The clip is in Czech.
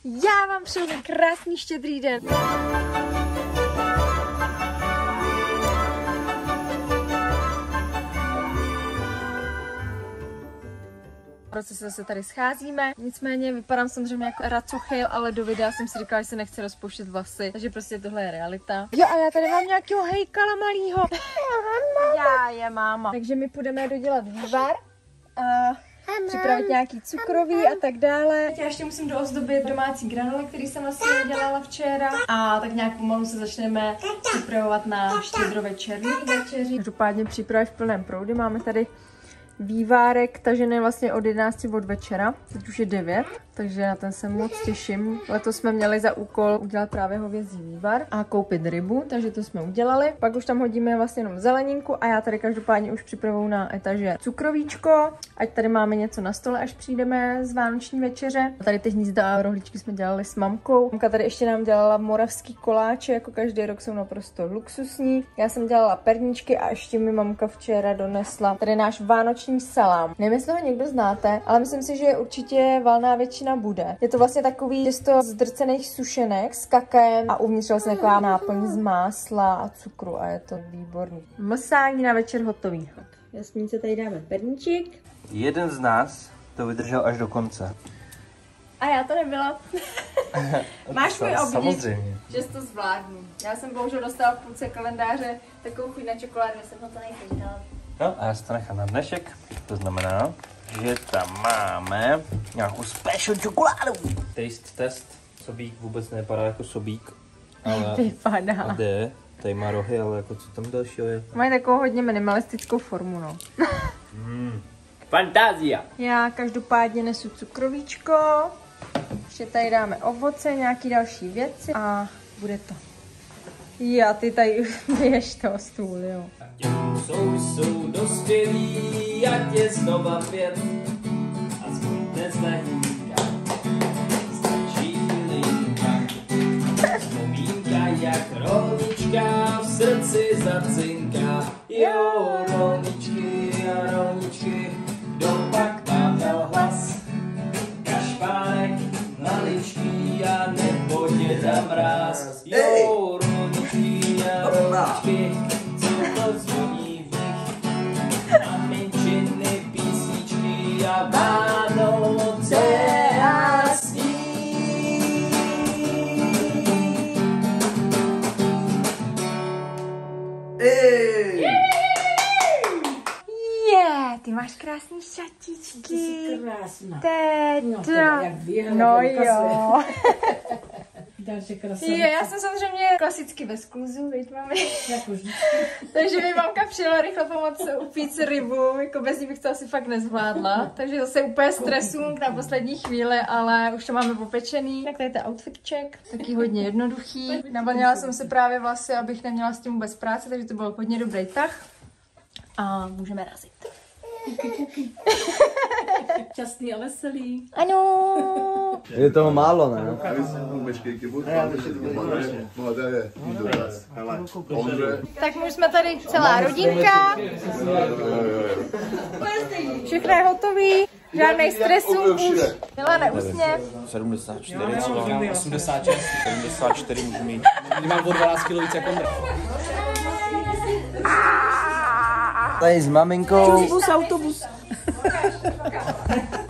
Já vám přeju krásný štědrý den. Proto se zase tady scházíme, nicméně vypadám samozřejmě jako racochyl, ale do videa jsem si říkala, že se nechci rozpouštět vlasy, takže prostě tohle je realita. Jo a já tady mám nějakého hejkala malýho. Já je máma. Takže my půjdeme dodělat vývar a připravit nějaký cukroví a tak dále. Já ještě musím doozdobit domácí granule, který jsem vlastně dělala včera. A tak nějak pomalu se začneme připravovat na štědrovečerní večeři. Každopádně přípravy v plném proudu. Máme tady vývárek tažený vlastně od 11 od večera, teď už je 9, takže na ten se moc těším. Letos jsme měli za úkol udělat právě hovězí vývar a koupit rybu, takže to jsme udělali. Pak už tam hodíme vlastně jenom zeleninku a já tady každopádně už připravuju na etaže cukrovíčko, ať tady máme něco na stole, až přijdeme z vánoční večeře. Tady ty hnízda a rohlíčky jsme dělali s mamkou. Mamka tady ještě nám dělala moravský koláče, jako každý rok jsou naprosto luxusní. Já jsem dělala perníčky a ještě mi mamka včera donesla tady náš vánoční salám. Nevím, jestli ho někdo znáte, ale myslím si, že určitě valná většina bude. Je to vlastně takový těsto z drcených sušenek s kakem a uvnitř vlastně taková náplň z másla a cukru a je to výborný. Mlsání na večer hotový. Jasmínce tady dáme perníček. Jeden z nás to vydržel až do konce. A já to nebyla. Máš můj obdiv, samozřejmě, že jsi to zvládnu. Já jsem bohužel dostala v půlce kalendáře takovou chuť na čokoládu, že jsem ho to nechtěla dělat. No a já si to nechám na dnešek, to znamená, že tam máme nějakou special čokoládu. Taste test, sobík vůbec nevypadá jako sobík, ale vypadá. Jde, tady má rohy, ale jako co tam dalšího je? Mají takovou hodně minimalistickou formu, no. Fantázia! Já každopádně nesu cukrovíčko, ještě tady dáme ovoce, nějaký další věci a bude to. Já, ty tady běž toho stůl, jo. Jsou dospělí, ať je znova 5, aspoň dnes nehinka, stačí linka. Vzpomínka jak rolnička v srdci zacinká. Jo, rolničky a rolničky, kdo pak tam dal hlas? Kašpánek, maličký a nebo děda mráz. Jo, rolničky a rolničky, to zvoní v nich a menšiny, písničky a Vánoce a sní. Ty máš krásný šatičky. Ty jsi krásná. Teda. No jo. Další krásná. Já jsem samozřejmě klasicky ve skluzu, víš, mami. Jako Takže mi mamka přijela rychle pomoct upít rybu, jako bez ní bych to asi fakt nezvládla. Takže zase úplně stresung na poslední chvíli, ale už to máme popečený. Tak tady je outfitček, taky hodně jednoduchý. Navlnila jsem se právě vlasy, abych neměla s tím vůbec práce, takže to byl hodně dobrý tah. A můžeme razit. Šťastný a veselý. Ano. Je toho málo, ne? Tak my už jsme tady celá rodinka. Všechno je hotový. Žádnej stresu už. Milane, usměv. 74, 86, 74 můžu mít. Mám o 12 kg víc jako mě. Tady s maminkou. Autobus.